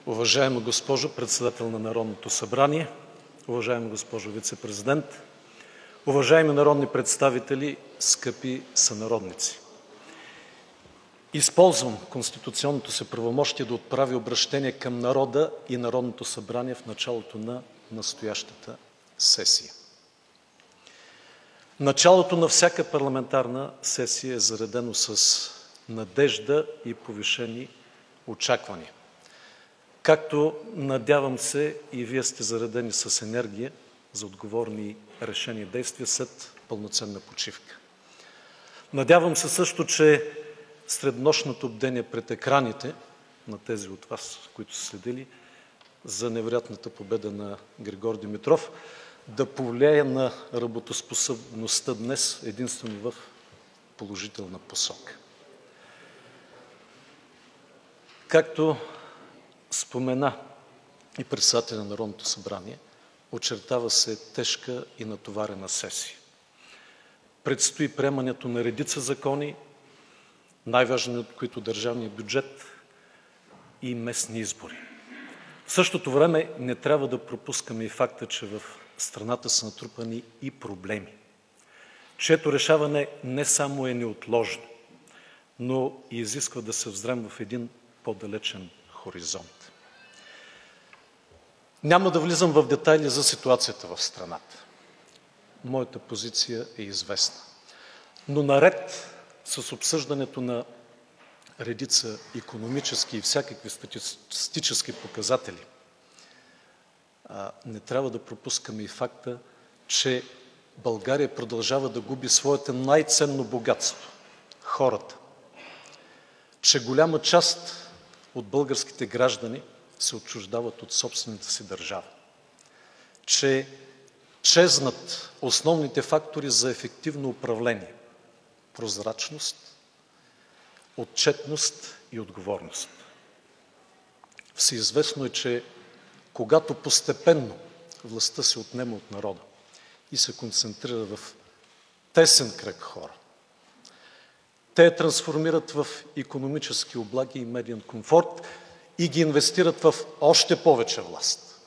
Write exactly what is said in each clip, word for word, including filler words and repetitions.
Уважаема госпожо Председател на Народното събрание, уважаема госпожо Вицепрезидент, уважаеми народни представители, скъпи сънародници! Използвам конституционното си правомощие да отправя обръщение към народа и Народното събрание в началото на настоящата сесия. Началото на всяка парламентарна сесия е заредено с надежда и повишени очаквания. Както, надявам се, и Вие сте заредени с енергия за отговорни решения и действия след пълноценна почивка. Надявам се също, че среднощното бдение пред екраните на тези от вас, които са следили за невероятната победа на Григор Димитров, да повлияе на работоспособността днес единствено в положителна посока. Както спомена и председателя на Народното събрание, очертава се тежка и натоварена сесия. Предстои приемането на редица закони, най-важният от които държавния бюджет и местни избори. В същото време не трябва да пропускаме и факта, че в страната са натрупани и проблеми, чието решаване не само е неотложно, но и изисква да се взрем в един по-далечен хоризонт. Няма да влизам в детайли за ситуацията в страната. Моята позиция е известна. Но наред с обсъждането на редица икономически и всякакви статистически показатели, не трябва да пропускаме и факта, че България продължава да губи своето най-ценно богатство – хората. Че голяма част от българските граждани се отчуждават от собствената си държава. Че чезнат основните фактори за ефективно управление – прозрачност, отчетност и отговорност. Всеизвестно е, че когато постепенно властта се отнема от народа и се концентрира в тесен кръг хора, те я трансформират в икономически облаги и медиен комфорт и ги инвестират в още повече власт.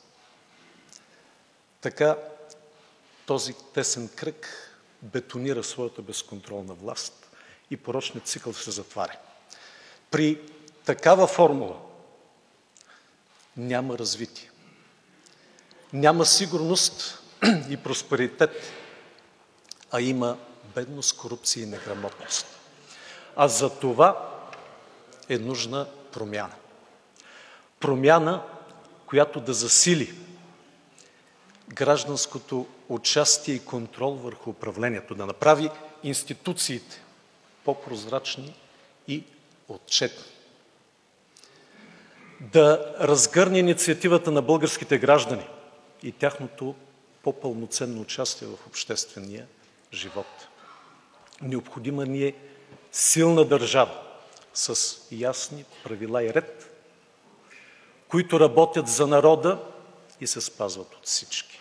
Така този тесен кръг бетонира своята безконтролна власт и порочният цикъл се затваря. При такава формула няма развитие, няма сигурност и просперитет, а има бедност, корупция и неграмотност. А за това е нужна промяна. Промяна, която да засили гражданското участие и контрол върху управлението, да направи институциите по-прозрачни и отчетни. Да разгърне инициативата на българските граждани и тяхното по-пълноценно участие в обществения живот. Необходима ни е силна държава с ясни правила и ред, които работят за народа и се спазват от всички.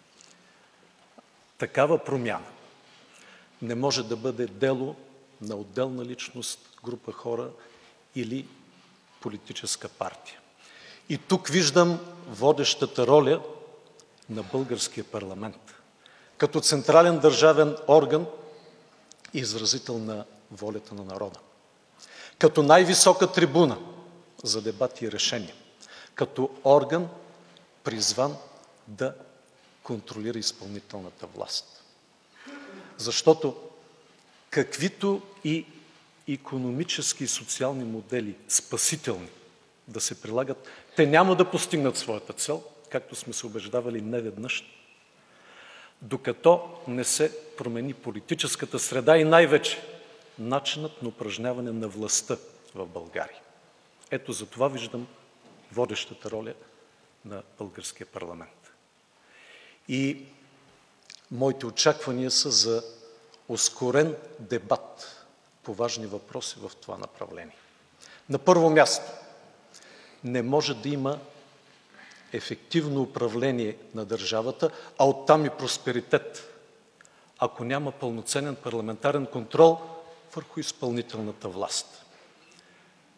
Такава промяна не може да бъде дело на отделна личност, група хора или политическа партия. И тук виждам водещата роля на българския парламент, като централен държавен орган и изразител на волята на народа, като най-висока трибуна за дебати и решения, като орган, призван да контролира изпълнителната власт. Защото каквито и икономически и социални модели, спасителни, да се прилагат, те няма да постигнат своята цел, както сме се убеждавали неведнъж, докато не се промени политическата среда и най-вече начинът на упражняване на властта в България. Ето за това виждам водещата роля на българския парламент. И моите очаквания са за ускорен дебат по важни въпроси в това направление. На първо място, не може да има ефективно управление на държавата, а оттам и просперитет, ако няма пълноценен парламентарен контрол върху изпълнителната власт.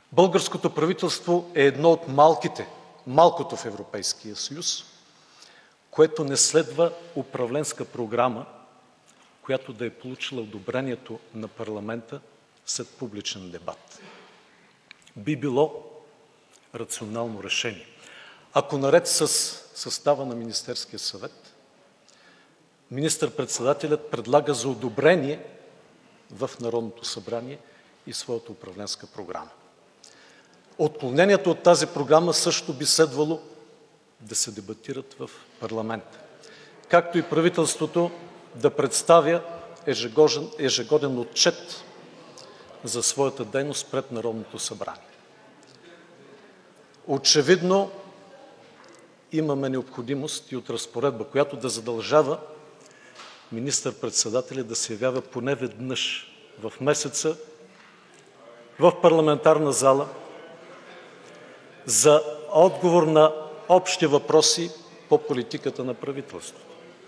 Българското правителство е едно от малките, малкото в Европейския съюз, което не следва управленска програма, която да е получила одобрението на парламента след публичен дебат. Би било рационално решение, ако наред с състава на Министерския съвет, министър-председателят предлага за одобрение в Народното събрание и своята управленска програма. Отклоненията от тази програма също би следвало да се дебатират в парламента, както и правителството да представя ежегоден, ежегоден отчет за своята дейност пред Народното събрание. Очевидно имаме необходимост и от разпоредба, която да задължава министър-председателя да се явява поне веднъж в месеца в парламентарна зала за отговор на общи въпроси по политиката на правителството.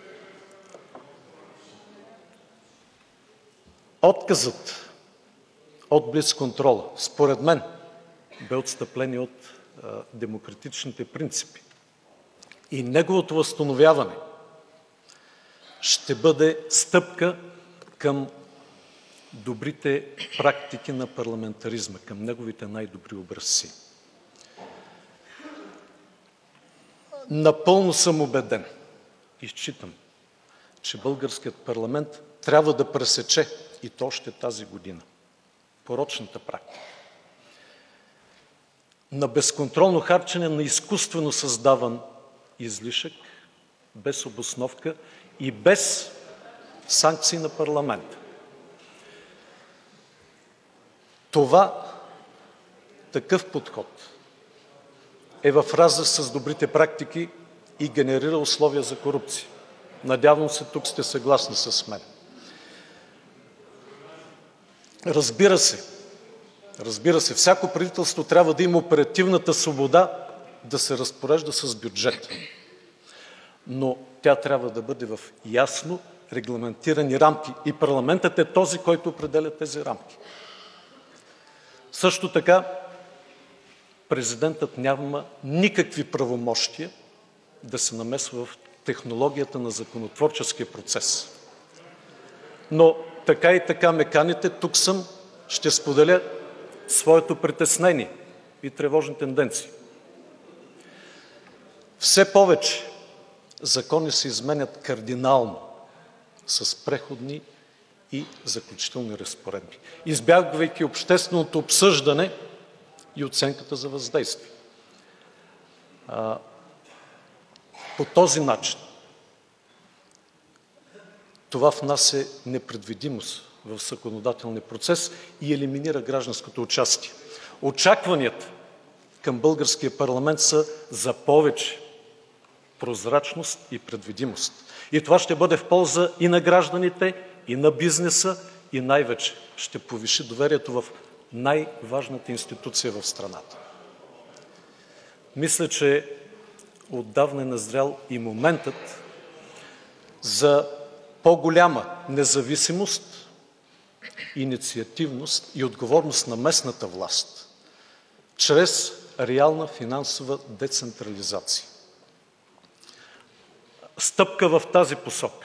Отказът от блицконтрола, според мен, бе отстъпление от а, демократичните принципи. И неговото възстановяване ще бъде стъпка към добрите практики на парламентаризма, към неговите най-добри образци. Напълно съм убеден и считам, че българският парламент трябва да пресече, и то още тази година, порочната практика на безконтролно харчене на изкуствено създаван излишък, без обосновка и без санкции на парламента. Това, такъв подход е в разрез с добрите практики и генерира условия за корупция. Надявам се, тук сте съгласни с мен. Разбира се, разбира се, всяко правителство трябва да има оперативната свобода да се разпорежда с бюджет, но тя трябва да бъде в ясно регламентирани рамки и парламентът е този, който определя тези рамки. Също така, президентът няма никакви правомощия да се намесва в технологията на законотворческия процес. Но така и така ме каните, тук съм, ще споделя своето притеснение и тревожни тенденции. Все повече закони се изменят кардинално с преходни и заключителни разпоредби, избягвайки общественото обсъждане и оценката за въздействие. А, по този начин това внася непредвидимост в законодателния процес и елиминира гражданското участие. Очакванията към българския парламент са за повече прозрачност и предвидимост. И това ще бъде в полза и на гражданите, и на бизнеса, и най-вече ще повиши доверието в най-важната институция в страната. Мисля, че отдавна е назрял и моментът за по-голяма независимост, инициативност и отговорност на местната власт чрез реална финансова децентрализация. Стъпка в тази посока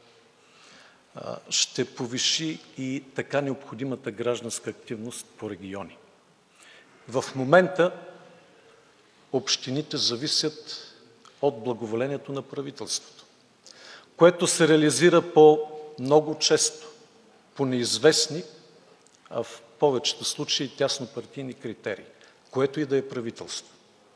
ще повиши и така необходимата гражданска активност по региони. В момента общините зависят от благоволението на правителството, което се реализира по много често, по неизвестни, а в повечето случаи тяснопартийни критерии, което и да е правителство.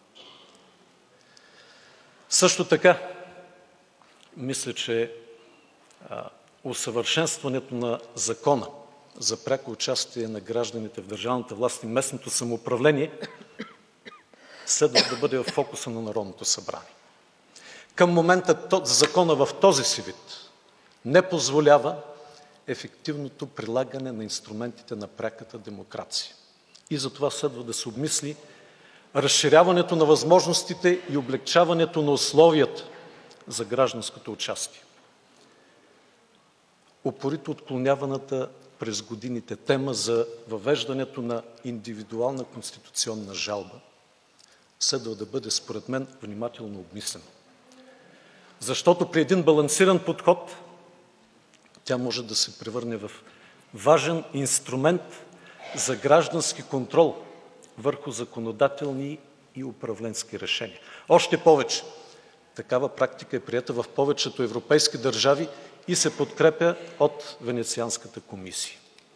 Също така, мисля, че а, усъвършенстването на закона за пряко участие на гражданите в държавната власт и местното самоуправление следва да бъде в фокуса на Народното събрание. Към момента закона в този си вид не позволява ефективното прилагане на инструментите на пряката демокрация. И затова следва да се обмисли разширяването на възможностите и облекчаването на условията за гражданското участие. Упорито отклоняваната през годините тема за въвеждането на индивидуална конституционна жалба следва да бъде, според мен, внимателно обмислена. Защото при един балансиран подход тя може да се превърне в важен инструмент за граждански контрол върху законодателни и управленски решения. Още повече, такава практика е приета в повечето европейски държави и се подкрепя от Венецианската комисия.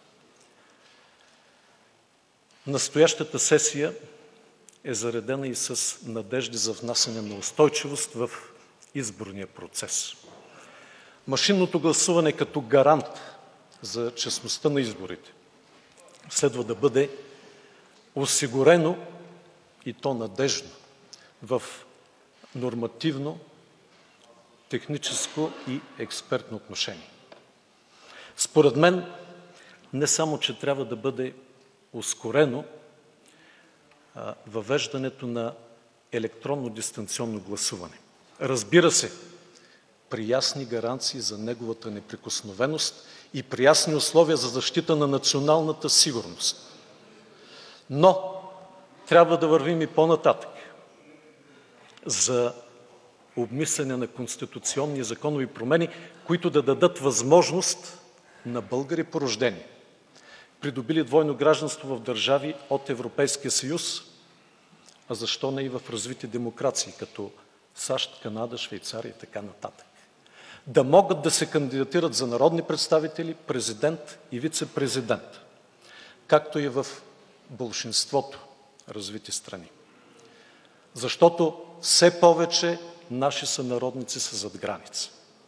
Настоящата сесия е заредена и с надежди за внасяне на устойчивост в изборния процес. Машинното гласуване като гарант за честността на изборите следва да бъде осигурено и то надеждно в нормативно, техническо и експертно отношение. Според мен, не само че трябва да бъде ускорено а, въвеждането на електронно дистанционно гласуване. Разбира се, при ясни гаранции за неговата неприкосновеност и при ясни условия за защита на националната сигурност. Но трябва да вървим и по-нататък за обмислене на конституционни и законови промени, които да дадат възможност на българи по рождение, придобили двойно гражданство в държави от Европейския съюз, а защо не и в развити демокрации, като САЩ, Канада, Швейцария и така нататък, да могат да се кандидатират за народни представители, президент и вице-президент, както и в болшинството развити страни. Защото все повече наши сънародници са зад граница.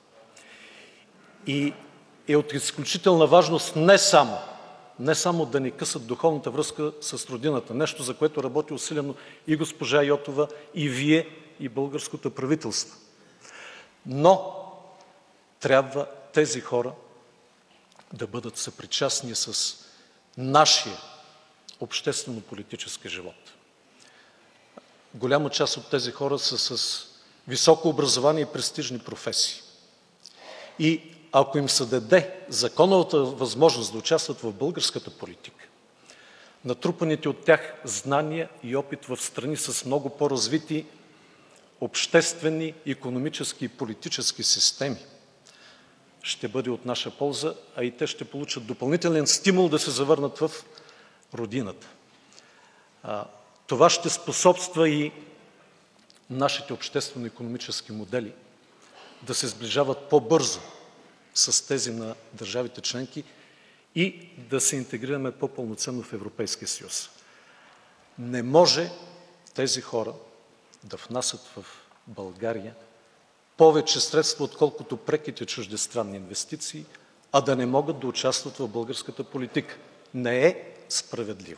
И е от изключителна важност не само, не само да ни късат духовната връзка с родината, нещо, за което работи усилено и госпожа Йотова, и вие, и българското правителство. Но трябва тези хора да бъдат съпричастни с нашия обществено-политически живот. Голяма част от тези хора са с високо образование и престижни професии. И ако им се даде законовата възможност да участват в българската политика, натрупаните от тях знания и опит в страни с много по-развити обществени, икономически и политически системи ще бъде от наша полза, а и те ще получат допълнителен стимул да се завърнат в родината. Това ще способства и нашите обществено-икономически модели да се сближават по-бързо с тези на държавите членки и да се интегрираме по-пълноценно в Европейския съюз. Не може тези хора да внасят в България повече средства, отколкото преките чуждестранни инвестиции, а да не могат да участват в българската политика. Не е справедливо.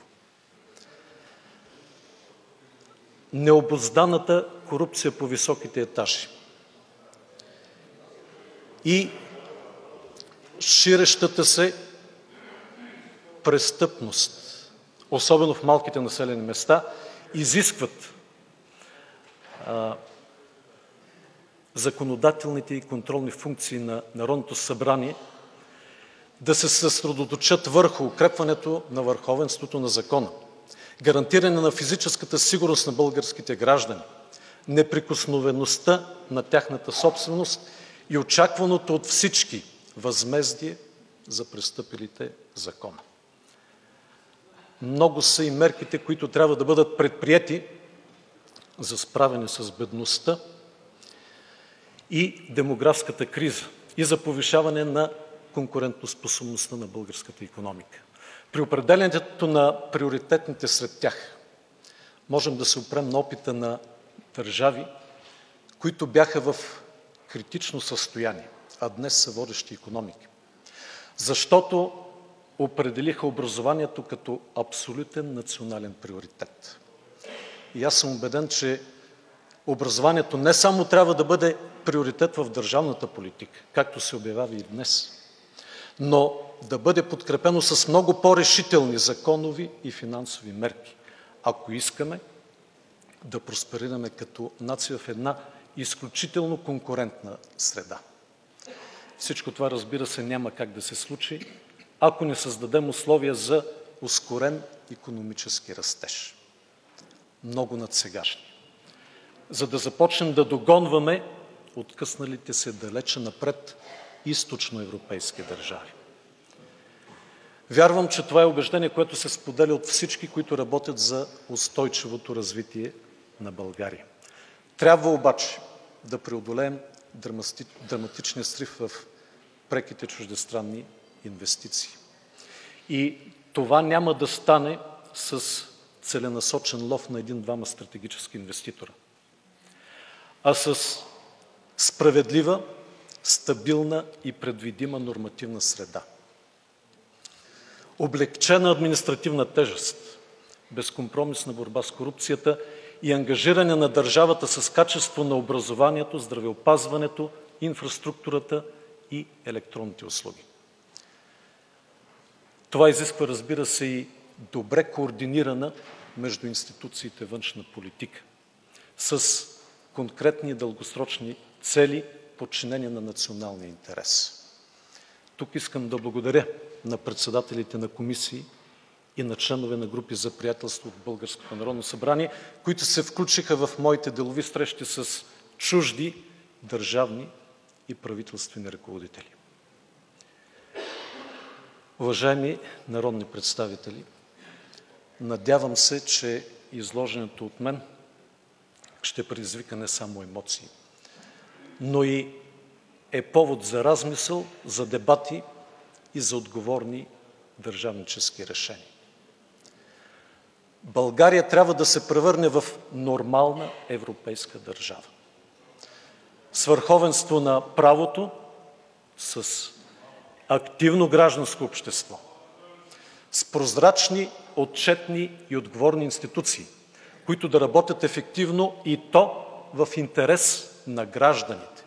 Необузданата корупция по високите етажи и ширещата се престъпност, особено в малките населени места, изискват а, законодателните и контролни функции на Народното събрание да се съсредоточат върху укрепването на върховенството на закона, гарантиране на физическата сигурност на българските граждани, неприкосновеността на тяхната собственост и очакваното от всички възмездие за престъпилите закона. Много са и мерките, които трябва да бъдат предприети за справяне с бедността и демографската криза и за повишаване на конкурентоспособността на българската икономика. При определянето на приоритетните сред тях можем да се опрем на опита на държави, които бяха в критично състояние, а днес са водещи икономики. Защото определиха образованието като абсолютен национален приоритет. И аз съм убеден, че образованието не само трябва да бъде приоритет в държавната политика, както се обявява и днес, но да бъде подкрепено с много по-решителни законови и финансови мерки, ако искаме да просперираме като нация в една изключително конкурентна среда. Всичко това, разбира се, няма как да се случи ако не създадем условия за ускорен икономически растеж, много над сегашни, за да започнем да догонваме откъсналите се далече напред източноевропейски държави. Вярвам, че това е убеждение, което се споделя от всички, които работят за устойчивото развитие на България. Трябва обаче да преодолеем драматичния срив в преките чуждестранни инвестиции. И това няма да стане с целенасочен лов на един-двама стратегически инвеститора, а с справедлива, стабилна и предвидима нормативна среда. Облекчена административна тежест, безкомпромисна борба с корупцията и ангажиране на държавата с качество на образованието, здравеопазването, инфраструктурата и електронните услуги. Това изисква, разбира се, и добре координирана между институциите външна политика, с конкретни и дългосрочни цели, подчинени на националния интерес. Тук искам да благодаря на председателите на комисии и на членове на групи за приятелство от Българското народно събрание, които се включиха в моите делови срещи с чужди държавни и правителствени ръководители. Уважаеми народни представители, надявам се, че изложеното от мен ще предизвика не само емоции, но и е повод за размисъл, за дебати и за отговорни държавнически решения. България трябва да се превърне в нормална европейска държава, с върховенство на правото, с активно гражданско общество, с прозрачни, отчетни и отговорни институции, които да работят ефективно и то в интерес на гражданите.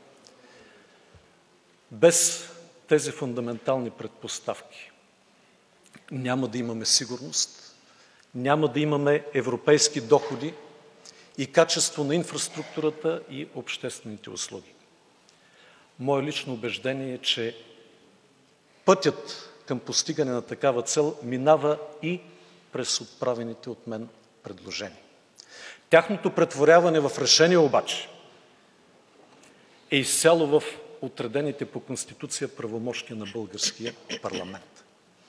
Без тези фундаментални предпоставки няма да имаме сигурност, няма да имаме европейски доходи и качество на инфраструктурата и обществените услуги. Мое лично убеждение е, че пътят към постигане на такава цел минава и през отправените от мен предложения. Тяхното претворяване в решение обаче е изцяло в отредените по Конституция правомощия на българския парламент.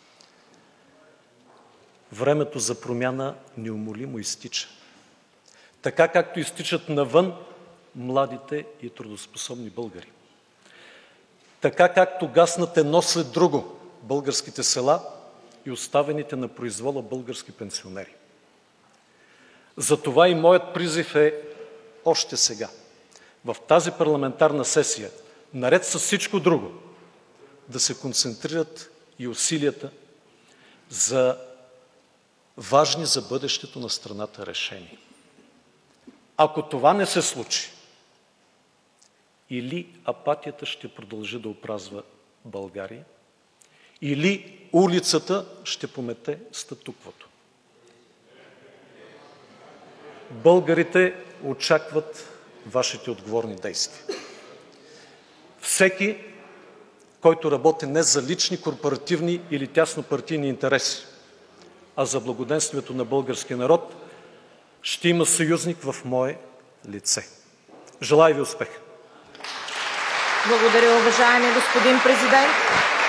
Времето за промяна неумолимо изтича. Така както изтичат навън младите и трудоспособни българи. Така както гаснат едно след друго българските села и оставените на произвола български пенсионери. Затова и моят призив е още сега, в тази парламентарна сесия, наред с всичко друго, да се концентрират и усилията за важни за бъдещето на страната решения. Ако това не се случи, или апатията ще продължи да опразва България, или улицата ще помете статуквото. Българите очакват вашите отговорни действия. Всеки, който работи не за лични, корпоративни или тяснопартийни интереси, а за благоденствието на българския народ, ще има съюзник в мое лице. Желая ви успех! Благодаря, уважаеми господин президент.